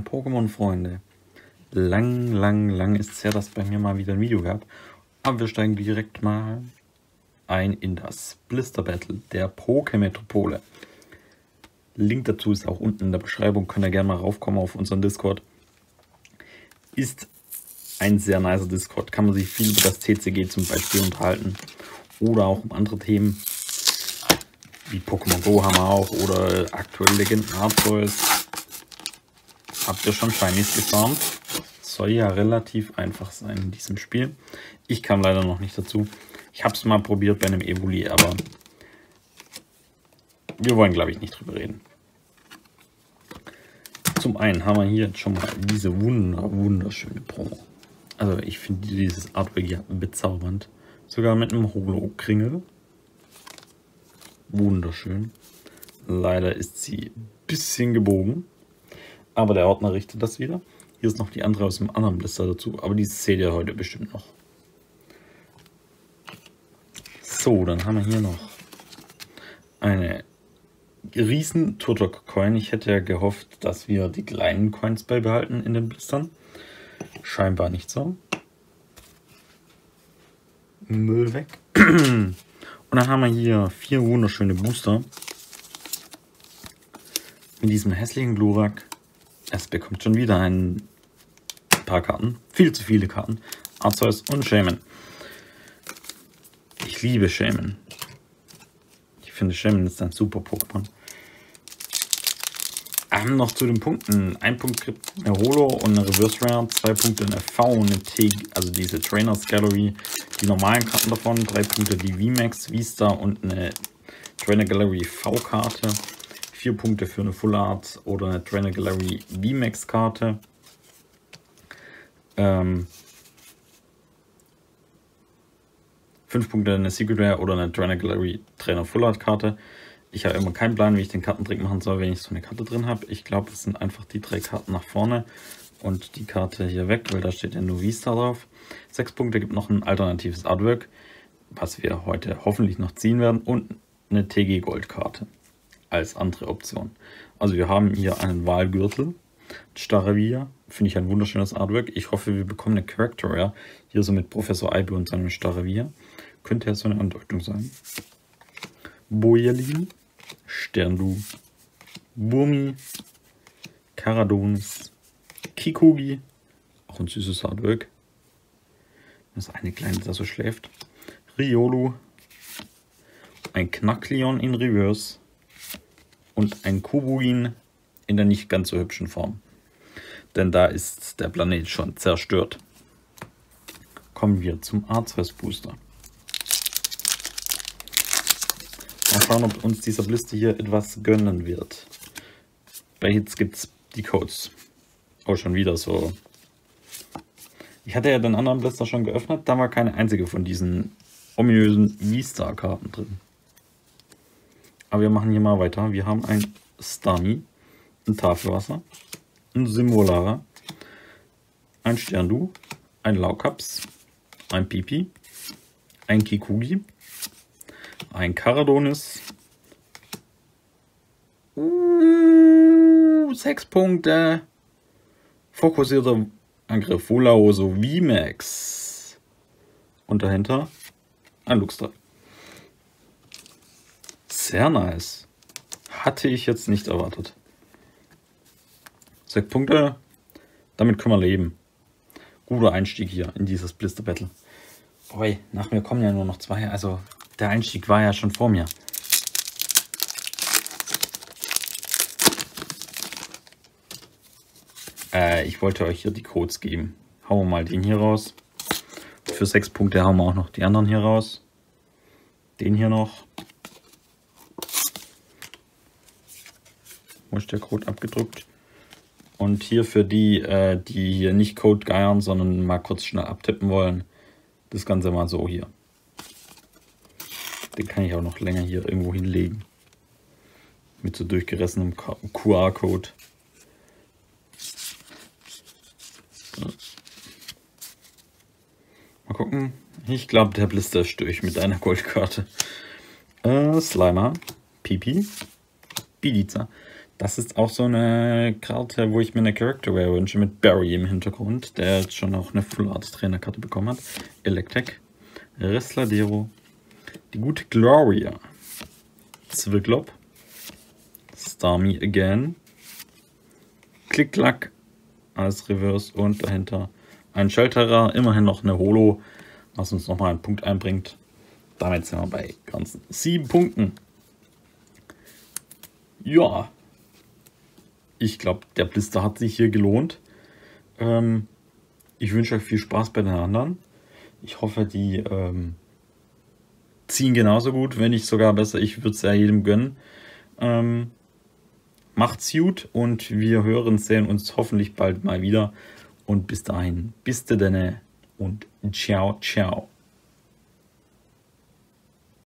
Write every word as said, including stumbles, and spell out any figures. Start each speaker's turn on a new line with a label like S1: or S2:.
S1: Pokémon-Freunde. Lang, lang, lang ist es her, dass es bei mir mal wieder ein Video gab. Aber wir steigen direkt mal ein in das Blister Battle der Pokémetropole. Link dazu ist auch unten in der Beschreibung. Könnt ihr gerne mal raufkommen auf unseren Discord. Ist ein sehr nicer Discord. Kann man sich viel über das T C G zum Beispiel unterhalten. Oder auch um andere Themen. Wie Pokémon Go haben wir auch. Oder aktuell Legenden Arceus. Habt ihr schon Shinies gefarmt? Soll ja relativ einfach sein in diesem Spiel. Ich kam leider noch nicht dazu. Ich habe es mal probiert bei einem Evoli, aber wir wollen, glaube ich, nicht drüber reden. Zum einen haben wir hier jetzt schon mal diese wunder, wunderschöne Promo. Also ich finde dieses Artwork hier bezaubernd. Sogar mit einem Holo-Kringel. Wunderschön. Leider ist sie ein bisschen gebogen. Aber der Ordner richtet das wieder. Hier ist noch die andere aus dem anderen Blister dazu. Aber die seht ihr heute bestimmt noch. So, dann haben wir hier noch eine riesen Turtok Coin. Ich hätte ja gehofft, dass wir die kleinen Coins beibehalten in den Blistern. Scheinbar nicht so. Müll weg. Und dann haben wir hier vier wunderschöne Booster. Mit diesem hässlichen Glurak. Es bekommt schon wieder ein paar Karten. Viel zu viele Karten. Arceus und Shaymin. Ich liebe Shaymin. Ich finde Shaymin ist ein super Pokémon. Ähm, noch zu den Punkten. Ein Punkt kriegt eine Holo und eine Reverse Rare. Zwei Punkte eine V und eine T, also diese Trainers Gallery. Die normalen Karten davon. Drei Punkte die V Max, V-Star und eine Trainer Gallery V-Karte. Vier Punkte für eine Full Art oder eine Trainer Gallery V Max Karte. Ähm, fünf Punkte eine Secret Rare oder eine Trainer Gallery Trainer Full Art Karte. Ich habe immer keinen Plan, wie ich den Kartentrick machen soll, wenn ich so eine Karte drin habe. Ich glaube, es sind einfach die drei Karten nach vorne und die Karte hier weg, weil da steht ja nur V-Star drauf. Sechs Punkte gibt noch ein alternatives Artwork, was wir heute hoffentlich noch ziehen werden, und eine T G Gold Karte als andere Option. Also wir haben hier einen Wahlgürtel, Staravia, finde ich ein wunderschönes Artwork. Ich hoffe, wir bekommen eine Character Rare, hier so mit Professor Eibe und seinem Staravia. Könnte ja so eine Andeutung sein. Boyerlin, Sterndu, Burmi, Karadonis, Kikogi, auch ein süßes Artwork. Das ist eine kleine, der so schläft. Riolu, ein Knackleon in Reverse und ein Kubuin in der nicht ganz so hübschen Form. Denn da ist der Planet schon zerstört. Kommen wir zum Arceus Booster. Mal schauen, ob uns dieser Blister hier etwas gönnen wird. Bei Hits gibt es die Codes. Oh, schon wieder so. Ich hatte ja den anderen Blister schon geöffnet, da war keine einzige von diesen ominösen V-Star-Karten drin. Aber wir machen hier mal weiter. Wir haben ein Starmie, ein Tafelwasser, ein Simvolara, ein Sterndu, ein Laukaps, ein Pipi, ein Kikugi, ein Karadonis, uh, sechs Punkte, fokussierter Angriff, Volaoso V Max und dahinter ein Luxray. Sehr nice. Hatte ich jetzt nicht erwartet. Sechs Punkte, damit können wir leben. Guter Einstieg hier in dieses Blister Battle. Boy, nach mir kommen ja nur noch zwei, also der Einstieg war ja schon vor mir. Äh, ich wollte euch hier die Codes geben. Hauen wir mal den hier raus. Für sechs Punkte hauen wir auch noch die anderen hier raus. Den hier noch. Wo ist der Code abgedruckt? Und hier für die, äh, die hier nicht Code geiern, sondern mal kurz schnell abtippen wollen, das Ganze mal so hier. Den kann ich auch noch länger hier irgendwo hinlegen. Mit so durchgerissenem Q R-Code. Mal gucken. Ich glaube, der Blister ist durch mit einer Goldkarte. Äh, Slimer, Pipi, Bidizza. Das ist auch so eine Karte, wo ich mir eine Character Rare wünsche, mit Barry im Hintergrund, der jetzt schon auch eine Full Art Trainerkarte bekommen hat. Electek, Resladero, die gute Gloria, Zwicklopp, Starmie Again, Klick-Klack als Reverse und dahinter ein Shelterer, immerhin noch eine Holo, was uns nochmal einen Punkt einbringt. Damit sind wir bei ganzen sieben Punkten. Ja, ich glaube, der Blister hat sich hier gelohnt. Ähm, ich wünsche euch viel Spaß bei den anderen. Ich hoffe, die ähm, ziehen genauso gut, wenn nicht sogar besser. Ich würde es ja jedem gönnen. Ähm, macht's gut und wir hören, sehen uns hoffentlich bald mal wieder. Und bis dahin, bis denn und ciao, ciao.